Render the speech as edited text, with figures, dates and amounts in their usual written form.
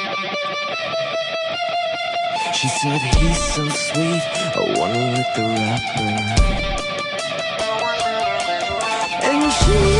She said he's so sweet, I wanna lick the rapper. And she